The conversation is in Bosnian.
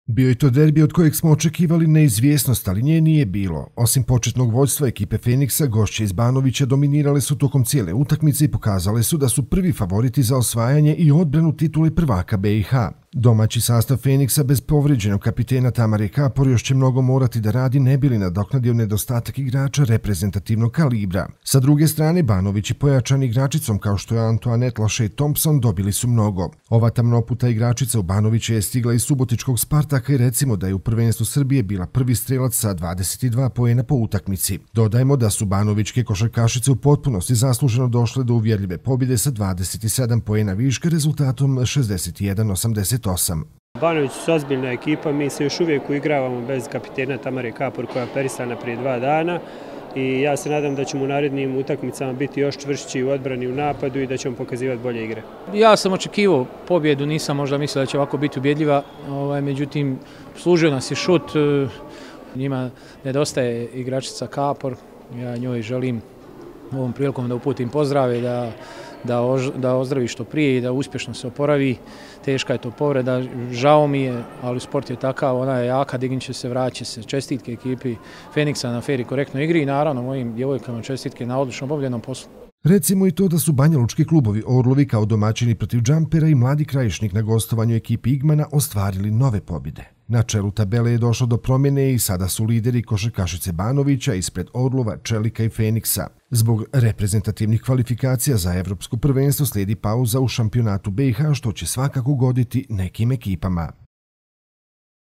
Bio je to derbi od kojeg smo očekivali neizvjesnost, ali nje nije bilo. Osim početnog vođstva ekipe Feniksa, gošće iz Banovića dominirale su tokom cijele utakmice i pokazale su da su prvi favoriti za osvajanje i odbranu titule prvaka BiH. Domaći sastav Feniksa bez povrijeđenog kapitena Tamare Kapor još će mnogo morati da radi ne bi li nadoknadio nedostatak igrača reprezentativnog kalibra. Sa druge strane, Banovići pojačani igračicom kao što je Antoinette Lachey Thompson dobili su mnogo. Ova tamnoputa igračica u Banovića je stigla iz subotičkog Spartaka i recimo da je u prvenstvu Srbije bila prvi strelac sa 22 poena po utakmici. Dodajmo da su banovićke košarkašice u potpunosti zasluženo došle do uvjerljive pobjede sa 27 poena viška rezultatom 61-88. Banović su ozbiljna ekipa, mi se još uvijek uigravamo bez kapitena Tamare Kapor koja je operisana prije 2 dana i ja se nadam da ćemo u narednim utakmicama biti još čvršći u odbrani u napadu i da ćemo pokazivati bolje igre. Ja sam očekivao pobjedu, nisam možda mislio da će ovako biti ubjedljiva, međutim služio nas je šut, njima nedostaje igračica Kapor, ja njoj želim ovom prilikom da uputim pozdrave, da ozdravi što prije i da uspješno se oporavi. Teška je to povreda, žao mi je, ali sport je takav, ona je jaka, dignit će se, vratit će se. Čestitke ekipi Feniksa na fer i korektnoj igri i naravno mojim djevojkama čestitke na odlično obavljenom poslu. Recimo i to da su banjalučki klubovi Orlovi kao domaćini protiv Džampera i Mladi Krajišnik na gostovanju ekipi Igmana ostvarili nove pobjede. Na čelu tabele je došlo do promjene i sada su lideri košarkašice Banovića ispred Orlova, Čelika i Feniksa. Zbog reprezentativnih kvalifikacija za evropsko prvenstvo slijedi pauza u šampionatu BiH što će svakako goditi nekim ekipama.